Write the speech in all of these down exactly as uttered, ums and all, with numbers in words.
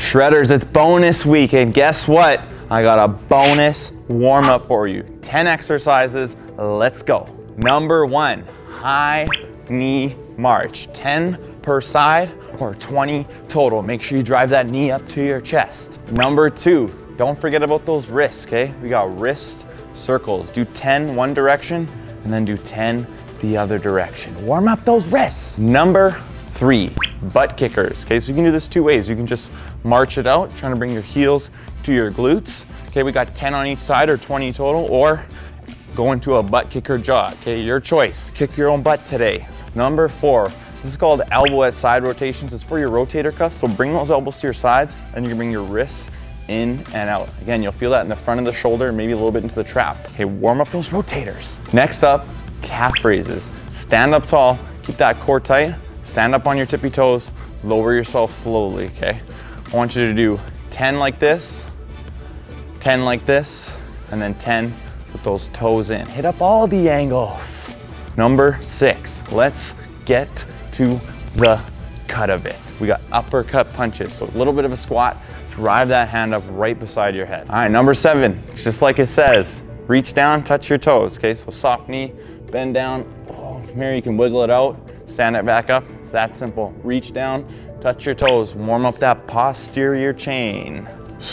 Shredders, it's bonus week, and guess what? I got a bonus warm up for you. ten exercises, let's go. Number one, high knee march. ten per side or twenty total. Make sure you drive that knee up to your chest. Number two, don't forget about those wrists, okay? We got wrist circles. Do ten one direction and then do ten the other direction. Warm up those wrists. Number three, butt kickers. Okay, so you can do this two ways. You can just march it out, trying to bring your heels to your glutes. Okay, we got ten on each side or twenty total, or go into a butt kicker jog. Okay, your choice. Kick your own butt today. Number four, this is called elbow at side rotations. It's for your rotator cuff. So bring those elbows to your sides and you can bring your wrists in and out. Again, you'll feel that in the front of the shoulder, maybe a little bit into the trap. Okay, warm up those rotators. Next up, calf raises. Stand up tall, keep that core tight. Stand up on your tippy toes, lower yourself slowly, okay? I want you to do ten like this, ten like this, and then ten with those toes in. Hit up all the angles. Number six, let's get to the cut of it. We got uppercut punches, so a little bit of a squat, drive that hand up right beside your head. All right, number seven, just like it says, reach down, touch your toes, okay? So soft knee, bend down, oh, from here you can wiggle it out, stand it back up. It's that simple. Reach down, touch your toes, warm up that posterior chain.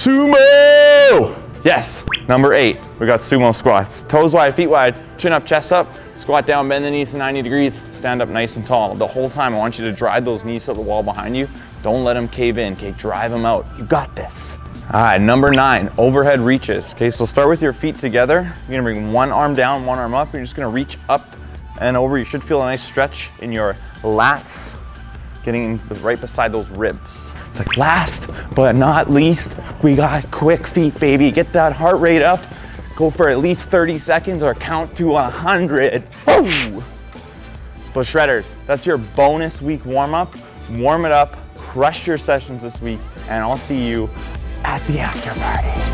Sumo! Yes, number eight, we got sumo squats. Toes wide, feet wide, chin up, chest up, squat down, bend the knees to ninety degrees, stand up nice and tall. The whole time I want you to drive those knees to the wall behind you. Don't let them cave in, okay? Drive them out. You got this. All right, number nine, overhead reaches. Okay, so start with your feet together. You're gonna bring one arm down, one arm up. You're just gonna reach up and over. You should feel a nice stretch in your lats, getting right beside those ribs. It's like last but not least, we got quick feet, baby. Get that heart rate up. Go for at least thirty seconds or count to one hundred. Woo! So shredders, that's your bonus week warm up. Warm it up, crush your sessions this week, and I'll see you at the after party.